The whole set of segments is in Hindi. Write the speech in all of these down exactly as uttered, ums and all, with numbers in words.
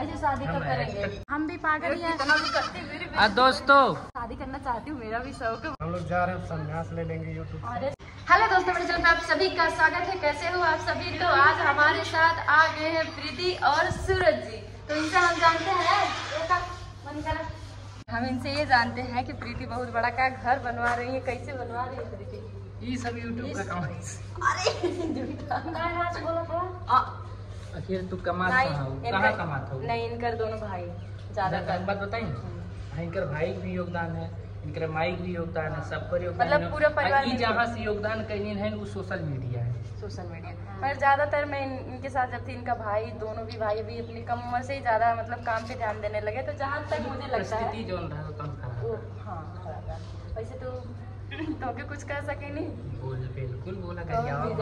अच्छा शादी कब करेंगे? हम भी पागल हैं। दोस्तों शादी करना चाहती हूँ, मेरा भी शौक है। हम लोग जा रहे हैं, संन्यास ले लेंगे यूट्यूब। हेलो दोस्तों, मेरे चैनल पे आप सभी का स्वागत है। कैसे हो आप सभी? तो आज हमारे साथ आ गए हैं प्रीति और सूरज जी। तो इनसे हम जानते हैं, हम इनसे ये जानते हैं कि प्रीति बहुत बड़ा का घर बनवा रही है। कैसे बनवा रही है प्रीति? ये सब यूट्यूब का काम है। अरे बोलो तो आखिर तू कमाता है, कहाँ कमाता हो? नहीं, इनकर दोनों भाई ज्यादा बात बताई। इनकर भाई भी योगदान है, इनकर माई भी योगदान है, सबका योगदान मतलब पूरा परिवार। जहाँ से योगदान कहीं है वो सोशल मीडिया है। सोशल मीडिया पर ज्यादातर मैं इन, इनके साथ जब थी, इनका भाई दोनों भी भाई अभी अपनी कम उम्र से ही ज्यादा मतलब काम पे ध्यान देने लगे। तो जहाँ तक मुझे लगता है जो रहा तो हाँ वैसे तो तो के कुछ कर सके नहीं। बोल बिल्कुल बोला तो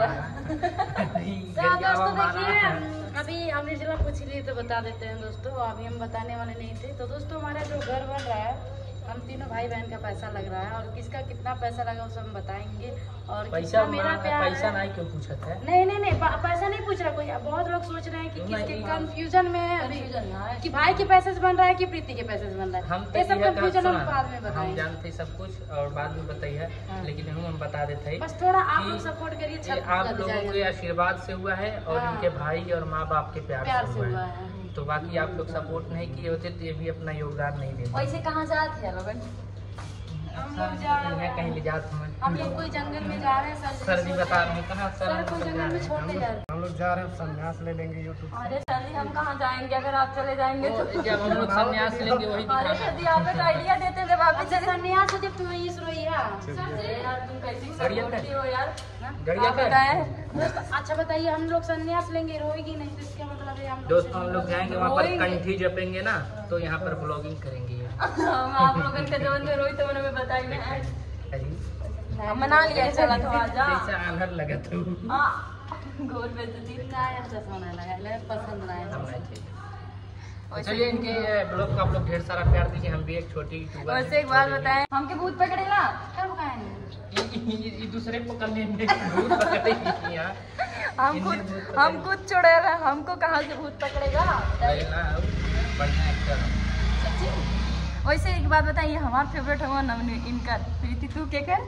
दोस्तों देखिए, अभी हम निर्जला पूछ ली तो बता देते हैं दोस्तों। अभी हम बताने वाले नहीं थे। तो दोस्तों हमारा जो घर बन रहा है, हम तीनों भाई बहन का पैसा लग रहा है और किसका कितना पैसा लगा उसे हम बताएंगे। और पैसा मेरा प्यार पैसा नहीं क्यों पूछा था? नहीं नहीं नहीं पैसा नहीं पूछ रहा कोई। बहुत लोग सोच रहे हैं कि किसके कंफ्यूजन में है अभी कि भाई के पैसे से बन रहा है कि प्रीति के पैसे से बन रहा है। हम ये सब कंफ्यूजन हम बाद में बताएंगे। हम जानते सब कुछ और बाद में बताइए, लेकिन हम हम बता देते हैं बस थोड़ा आप लोग सपोर्ट करिए। आप लोगों के आशीर्वाद से हुआ है और इनके भाई और माँ बाप के प्यार से हुआ है। तो बाकी आप लोग सपोर्ट नहीं किए होते तो ये भी अपना योगदान नहीं देते। वैसे कहाँ जाते हैं लोग? हम लोग जा रहे हैं कहीं ले जाते हैं, हम लोग कोई जंगल में जा रहे हैं। सर सर जी बता रहे हैं कहाँ सर कोई जंगल में छोड़ने जा रहे हैं। हम लोग जा रहे हैं, संन्यास ले लेंगे यूट्यूब। अरे सर जी हम कहाँ जाएंगे अगर आप चले जाएंगे तो? जब हम लोग संन्यास लेंगे वही अरे सर जी आप एक आइडिया देते थे वापस से संन्यास हो जब तुम्हें इस रोइया। यार तुम कैसी करती हो यार? गड़िया बताए अच्छा बताइए, हम लोग संन्यास लेंगे रोएगी नहीं तो इसका मतलब है हम दोस्तों हम लोग जाएंगे वहाँ पर कंठी जपेंगे ना तो यहाँ पर ब्लॉगिंग करेंगे। हम आप लोगों के जवन में रोई तो मैंने बताई नहीं मना लिया। चला तो आजा जैसा आनर लगा तो गोल बेइज्जती ना है, चश्मा ना लगा ले, पसंद ना है। चलिए इनके ब्लॉग को आप लोग ढेर सारा प्यार दीजिए। हम भी एक छोटी वैसे एक बात बताएं, हमके भूत पकड़ेला कब खाएंगे? ये दूसरे पकड़ने में भूत पकड़ेगी यार। हम खुद हम खुद छोड़े रहे, हमको कहाँ से भूत पकड़ेगा? बढ़िया एक्टर। वैसे एक बात बताइए, हमारा फेवरेट हुआ नवनी इनका प्रीति तू के कर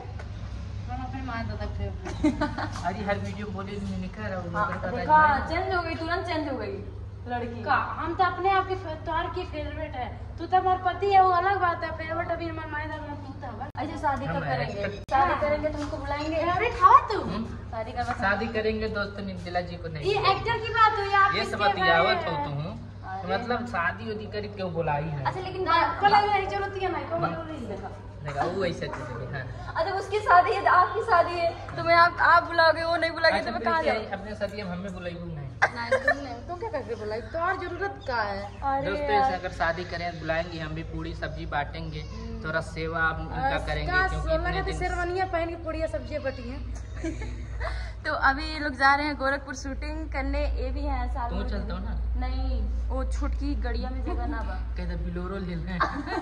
अरे हर वीडियो बोले मैंने कह रहा हूँ चेंज हो गई, तुरंत चेंज हो गई लड़की का। हम तो अपने आप के तोर की फेवरेट है, तू तो हमारा पति है वो अलग बात है। फेवरेट अभी हमारे मायदा में तू तो है। अच्छा शादी कब करेंगे? शादी करेंगे तो हमको बुलाएंगे। अरे खाओ तू शादी का शादी करेंगे दोस्तों निर्जला जी को नहीं। ये एक्टर की बात हुई आप ये सब बतियावत हो तुम मतलब शादी उदी करी क्यों बुलाई है? अच्छा लेकिन बुलाई नहीं जरूरत है ना को नहीं देखा देखा वो ऐसा चीज है। अच्छा उसकी शादी है, आपकी शादी है तो मैं आप आप बुलाओगे वो नहीं बुलाओगे तो मैं कहाँ जाऊँ? अपने शादी हम हमें बुलाइबू नहीं। नहीं तुम नहीं तुम क्या करके बुलाई? तो और जरूरत का है? दोस्तों ऐसे अगर शादी करें बुलाएंगे, हम भी पूरी सब्जी बांटेंगे, थोड़ा सेवा उनका करेंगे क्योंकि शेरवानियाँ पहन के पूरी सब्जी बटी है। तो अभी ये लोग जा रहे हैं गोरखपुर शूटिंग करने। ये भी है साथ तू चलता हो ना? नहीं वो छुटकी गड़िया में जगह ना बा कहते बिलोरो ले ले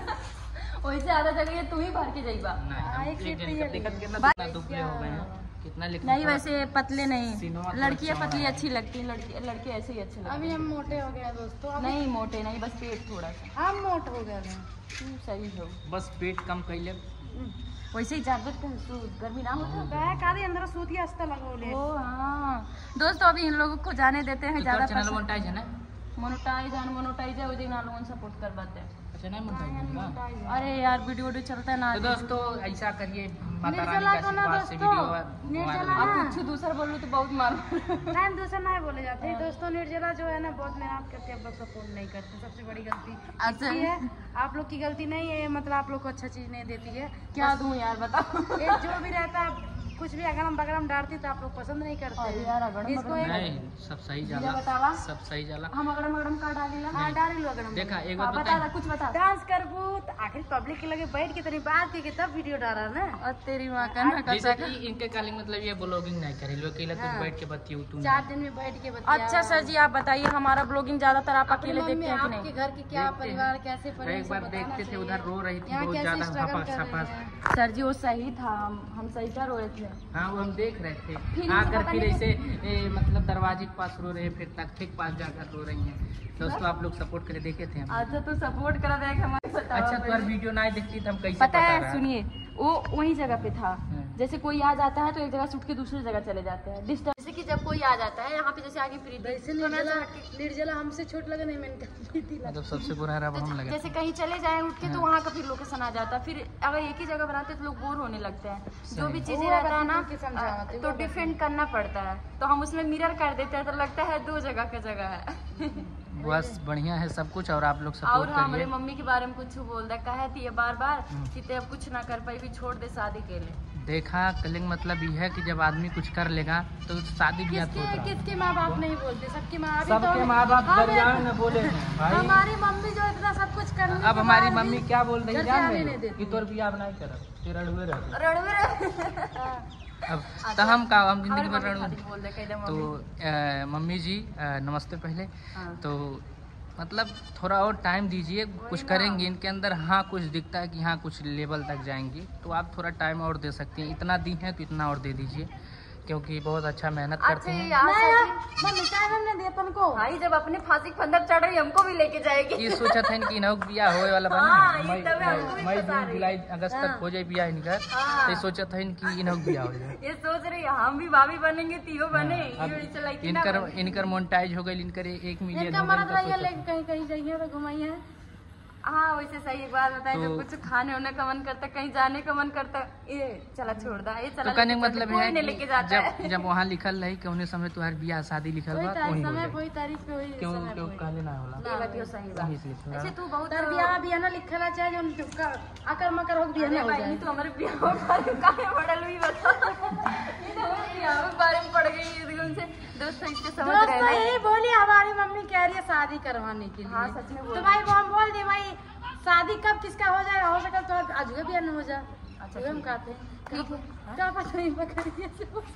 वैसे आधा जगह ये तू ही भर के जाइबा। नहीं कितना दुबले हो गए हैं कितना लिख नहीं वैसे पतले नहीं, लड़कियां पतली अच्छी लगती हैं, लड़की लड़के ऐसे ही अच्छे लगते हैं। अभी हम मोटे हो गए दोस्तों। नहीं मोटे नहीं, बस पेट थोड़ा सा हम मोटे हो गए हैं। सही हो बस पेट कम कैले वैसे ही जागत गर्मी ना होता कादे अंदर सूती अस्ता लगोले। ओ हां दोस्तों अभी इन लोगों को जाने देते हैं। ज्यादा चैनल मोनेटाइज है ना? मोनेटाइज है मोनेटाइज है उसी नालों सपोर्ट कर पाते हैं। अच्छा नहीं मोनेटाइज? अरे यार वीडियो वीडियो चलता है ना। तो दोस्तों ऐसा करिए माता रानी का आशीर्वाद से वीडियो आप कुछ दूसरा बोलूं तो बहुत मार नहीं दूसरा नहीं बोले जाते दोस्तों। निर्जला जो है ना बहुत मेहनत करते हैं, बस सपोर्ट नहीं करते। सबसे बड़ी गलती अच्छा है, आप लोग की गलती नहीं है। मतलब आप लोग को अच्छा चीज नहीं देती है। क्या दूं यार बताओ? ये जो भी रहता है कुछ भी अगड़म बगड़म डालती तो आप लोग पसंद नहीं करते। इसको नहीं सब सही जाला, बतावा सब सही जाला। हम अगड़म अगड़म का डालीला हां डाली लो अगड़म। देखा एक बात बता कुछ बता। डांस करबू तो आखिर पब्लिक के लगे बैठ के तनी बात के तब वीडियो डाला ना। और तेरी मां का ना जैसे कि इनके कालिंग मतलब ये ब्लॉगिंग नहीं करी लो अकेला कुछ बैठ के बतियो तू चार दिन में बैठ के बतिया। अच्छा सर जी आप बताइए हमारा ब्लॉगिंग ज्यादातर आप अकेले देखते हैं कि नहीं? आपके घर के क्या परिवार कैसे परिवार एक बार देखते थे उधर रो रही थी बहुत ज्यादा। सर जी वो सही था, हम हम सही कर रहे थे है। हाँ वो हम देख रहे थे फिर आकर पता फिर नहीं- ऐसे ए, मतलब दरवाजे के पास रो रहे हैं, फिर तख्ते के पास जाकर रो रही हैं। दोस्तों आप लोग सपोर्ट करे देखे थे हम। अच्छा तो सपोर्ट करा देख हमारे बताओ अच्छा तो पहले। वीडियो ना देखती तो हम कैसे पता है रहा? सुनिए वो वही जगह पे था। हाँ। जैसे कोई आ जाता है तो एक जगह से उठ के दूसरी जगह चले जाते हैं डिस्टर्ब। जैसे कि जब कोई आ जाता है यहाँ पे जैसे आगे फ्री वैसे निर्जला निर्जला हमसे छोट लगा नहीं मैंने कहा मतलब सबसे बुरा रहा हम लगे। जैसे कहीं चले जाए उठ के तो हाँ। वहाँ का फिर लोकेशन आ जाता है। फिर अगर एक ही जगह बनाते तो लोग बोर होने लगते हैं। जो भी चीजें वो रहता है ना बात उनकी समझावत है, तो वो डिफेंड करना पड़ता है। तो हम उसमें मिरर कर देते हैं तो लगता है दो जगह का जगह है। बस बढ़िया है सब कुछ और आप लोग और सपोर्ट हमारे करिए। मम्मी के बारे में कुछ बोल रहा कहती है बार बार हम्म। कि ते अब कुछ ना कर पाई भी छोड़ दे शादी के लिए। देखा कलिंग मतलब ये है कि जब आदमी कुछ कर लेगा तो शादी ब्याह किसके होता है। किसके माँ बाप नहीं बोलते, सबकी माँ अभी सबके तो माँ बाप हम- दरिया में न बोले हैं भाई। हमारी मम्मी जो इतना सब कुछ कर अब हमारी मम्मी क्या बोल रही घर है से जान आने रही नहीं हो? देती। कि तोर बियाह नहीं करब तेरा रणवे रह रणवीर अब तो हम का हम जिंदगी भर हमारी रणवे मम्मी बोल रहे कहते तो मम्मी अ, मम्मी जी अ, नमस्ते पहले। हाँ। तो मतलब थोड़ा और टाइम दीजिए, कुछ करेंगे इनके अंदर। हाँ कुछ दिखता है कि हाँ कुछ लेवल तक जाएंगे तो आप थोड़ा टाइम और दे सकती हैं। इतना दी हैं तो इतना और दे दीजिए क्योंकि बहुत अच्छा मेहनत अच्छा करते ये हैं। यार मम्मी क्या हमने दिया तुमको भाई जब अपने फांसी के फंदर चढ़ रही हमको भी लेके जाएगी। ये सोचा था इनकी इनहु बियाह होए वाला हाँ, बनी ये तब हमको भी मई फंसा जून रही। जुलाई अगस्त तक हो जाए बियाह इनका। हाँ। तो ये सोचा था इनकी इनहु बियाह हो जाए। ये सोच रही है हम भी भाभी बनेंगे तीनों बने हाँ, ये अब चलाई इनकर इनकर मोनेटाइज हो गई, इनकर एक मिलियन इनका हो मरद गई रहिए तो लेके कहीं कहीं जाइए तो घुमाइए। हाँ वैसे सही एक बात बताए तो- जब कुछ खाने होने का मन करता कहीं जाने का मन करता ये चला छोड़ दा ये चला तो कहने का लेके मतलब चल, कोई है नहीं लेके कि जाता जब है। जब वहाँ लिखल रही कि उन्हें समय तुम्हारी बियाह शादी लिखल वही बा तारीख वही हो समय जाए। वही तारीख पे वही क्यों समय क्यों पे कहले ना होला ये बात यो सही बात। वही से लिखल ऐसे बा। तू बहुत तर बियाह बियाह ना लिखला चाहे जो तुका अकर मकर हो बियाह अरे ना हो भाई जाए। तू हमारे बियाह के बारे में काहे पढ़ल हुई बता ये तो हमारे बियाह के बारे में पढ़ गई एकदम से दोस्तों इसके समझ रहे दोस्तों ना यही बोली हमारी मम्मी कह रही है शादी करवाने के लिए। हाँ, सच में बोल तो रही भाई वो हम बोल दिए भाई शादी कब किसका हो जाए, हो सके तो आज भी बियाह न हो जाए। अच्छा, तो हम ठीक। कहते हैं ठीक है हाँ? क्या पता नहीं पकड़िए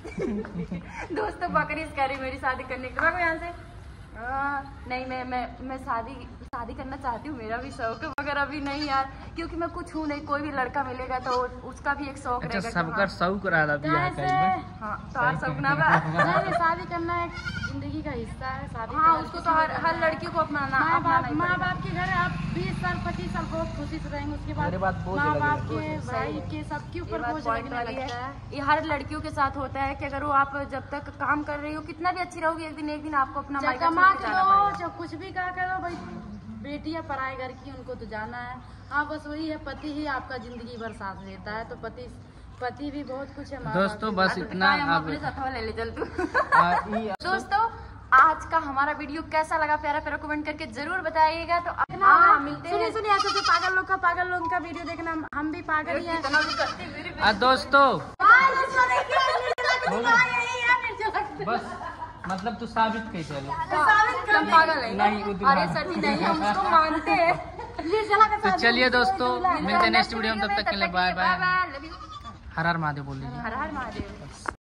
से। दोस्तों बकरी कह रही मेरी शादी करने के बाद यहाँ से आ, नहीं मैं मैं मैं शादी शादी करना चाहती हूँ, मेरा भी शौक है मगर अभी नहीं यार क्योंकि मैं कुछ हूँ नहीं। कोई भी लड़का मिलेगा तो उसका भी एक शौक अच्छा रहेगा कि सबका हाँ, शौक रहा बियाह कैसे? का में। हाँ तो हर शौक ना बा नहीं नहीं, शादी करना एक जिंदगी का हिस्सा है। शादी हाँ करना उसको किसी तो हर को हर करना है। लड़की को अपनाना माँ अपनाना बाप ही माँ पड़ेगा। बाप के घर आप बीस साल पच्चीस साल बहुत खुशी से रहेंगे, उसके बाद मेरे बात बोझ माँ लगेगा। बाप के बोझ, भाई सही है। के सबके ये ऊपर बात बोझ point लगने वाली लगता है। है। ये हर लड़कियों के साथ होता है कि अगर वो आप जब तक काम कर रही हो कितना भी अच्छी रहोगी एक दिन एक दिन आपको अपना चाहे मायका छोड़ कमा के के जाना लो पड़ेगा। चाहे कुछ भी कहा करो भाई, बेटियां पराए घर की उनको तो जाना है। हाँ बस वही है, पति ही आपका जिंदगी भर साथ देता है। तो पति पति भी बहुत कुछ है। माँ बाप दोस्तों भी बस तो इतना हम अब अपने साथ ले ले चल तू आ, ई- दोस्तों आज का हमारा वीडियो कैसा लगा प्यारा प्यारा कमेंट करके जरूर बताइएगा। तो इतना हाँ मिलते सुनिए हैं सुनिए ऐसे तो पागल लोग का पागल लोग का वीडियो देखना, हम- हम भी पागल ही हैं। इतना भी करती मेरी आ, दोस्तों हाँ, निर्जला देखिए, निर्जला बोलो। हाँ, यही है निर्जला। बस मतलब तू साबित कही चलो। हम पागल है नहीं, वो दुल्हन। अरे सच ही नहीं हम उसको मानते हैं। निर्जला का तो शादी चलिए दोस्तों निर्जला- मिलते हैं नेक्स्ट वीडियो में, तब तक के लिए bye bye. Bye bye love you Har Har Mahadev बोल लीजिए। हर हर महादेव।